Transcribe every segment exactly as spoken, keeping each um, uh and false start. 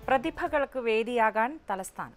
പ്രതിഭകൾക്ക് വേദിയാകാൻ തലസ്ഥാനം.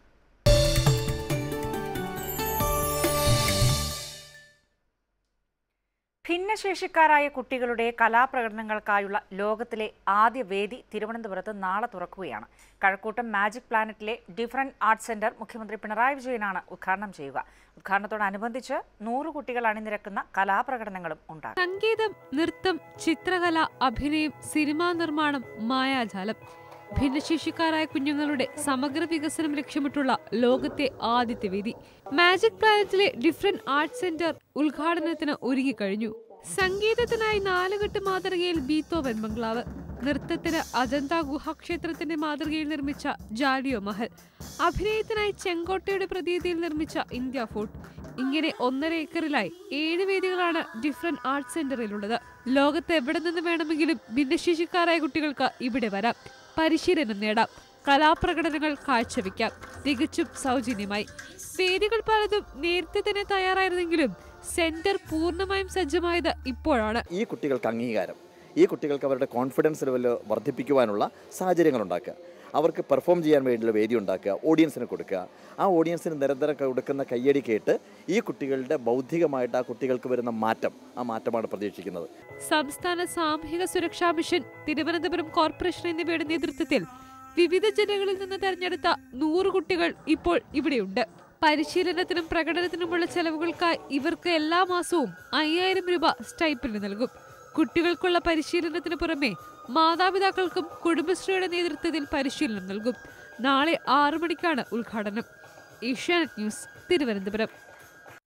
ഭിന്നശേഷിക്കാരായ കുട്ടികളുടെ കലാപ്രകടനങ്ങൾക്കായുള്ള ലോകത്തിലെ ആദ്യ വേദി തിരുവനന്തപുരത്ത് നാളെ തുറക്കുകയാണ്. കഴക്കൂട്ടം മാജിക് പ്ലാനറ്റിലെ ഡിഫറൻറ്റ് ആർട്സ് സെന്റർ മുഖ്യമന്ത്രി പിണറായി വിജയനാണ് ഉദ്ഘാടനം ചെയ്യുക. ഉദ്ഘാടനത്തോടനുബന്ധിച്ച് നൂറ് കുട്ടികൾ അണിനിരക്കുന്ന കലാപ്രകടനങ്ങളും ഉണ്ടാകും. സംഗീതം, നൃത്തം, ചിത്രകല, അഭിനയം, സിനിമാ നിർമ്മാണം, മായാജാലം. ഭിന്നശേഷിക്കാരായ കുഞ്ഞുങ്ങളുടെ സമഗ്ര വികസനം ലക്ഷ്യമിട്ടുള്ള ലോകത്തെ ആദ്യത്തെ വേദി മാജിക് പ്ലാനറ്റിലെ ഡിഫറൻറ്റ് ആർട്സ് സെന്റർ ഉദ്ഘാടനത്തിന് ഒരുങ്ങിക്കഴിഞ്ഞു. സംഗീതത്തിനായി നാലുകെട്ട് മാതൃകയിൽ ബീത്തോവൻ ബംഗ്ലാവ്, നൃത്തത്തിന് അജന്ത ഗുഹാക്ഷേത്രത്തിന്റെ മാതൃകയിൽ നിർമ്മിച്ച ജാലിയോ മഹൽ, അഭിനയത്തിനായി ചെങ്കോട്ടയുടെ പ്രതീതിയിൽ നിർമ്മിച്ച ഇന്ത്യ ഫോർട്ട്, ഇങ്ങനെ ഒന്നര ഏക്കറിലായി ഏഴ് വേദികളാണ് ഡിഫറൻറ്റ് ആർട്സ് സെന്ററിലുള്ളത്. ലോകത്ത് എവിടെ നിന്ന് വേണമെങ്കിലും ഭിന്നശേഷിക്കാരായ കുട്ടികൾക്ക് ഇവിടെ വരാം, പരിശീലനം നേടാം, കലാപ്രകടനങ്ങൾ കാഴ്ചവെക്കാം, തികച്ചും സൗജന്യമായി. വേദികൾ പലതും നേരത്തെ തന്നെ തയ്യാറായിരുന്നെങ്കിലും സെന്റർ പൂർണ്ണമായും സജ്ജമായത് ഇപ്പോഴാണ്. ഈ കുട്ടികൾക്ക് അംഗീകാരം, ഈ കുട്ടികൾക്ക് അവരുടെ കോൺഫിഡൻസ് ലെവൽ വർദ്ധിപ്പിക്കുവാനുള്ള സാഹചര്യങ്ങൾ ഉണ്ടാക്കുക, അവർക്ക് പെർഫോം ചെയ്യാൻ വേണ്ടിയുള്ള വേദി ഉണ്ടാക്കുക, ഓഡിയൻസിന് കൊടുക്കുക. ആ ഓഡിയൻസിന് നിരന്തരം കൊടുക്കുന്ന കയ്യടി കേട്ട് ഈ കുട്ടികളുടെ ബൗദ്ധികമായിട്ട് ആ കുട്ടികൾക്ക് വരുന്ന മാറ്റം, ആ മാറ്റമാണ് പ്രതീക്ഷിക്കുന്നത്. സംസ്ഥാന സാമൂഹിക സുരക്ഷാ മിഷൻ, തിരുവനന്തപുരം കോർപ്പറേഷൻ എന്നിവയുടെ നേതൃത്വത്തിൽ വിവിധ ജില്ലകളിൽ നിന്ന് തെരഞ്ഞെടുത്ത നൂറ് കുട്ടികൾ ഇപ്പോൾ ഇവിടെയുണ്ട്. പരിശീലനത്തിനും പ്രകടനത്തിനുമുള്ള ചെലവുകൾക്കായി ഇവർക്ക് എല്ലാ മാസവും അയ്യായിരം രൂപ സ്റ്റൈപ്പൻഡ് നൽകും. കുട്ടികൾക്കുള്ള പരിശീലനത്തിന് പുറമെ മാതാപിതാക്കൾക്കും കുടുംബശ്രീയുടെ നേതൃത്വത്തിൽ പരിശീലനം നൽകും. നാളെ ആറു മണിക്കാണ് ഉദ്ഘാടനം. ഏഷ്യാനെറ്റ് ന്യൂസ്, തിരുവനന്തപുരം.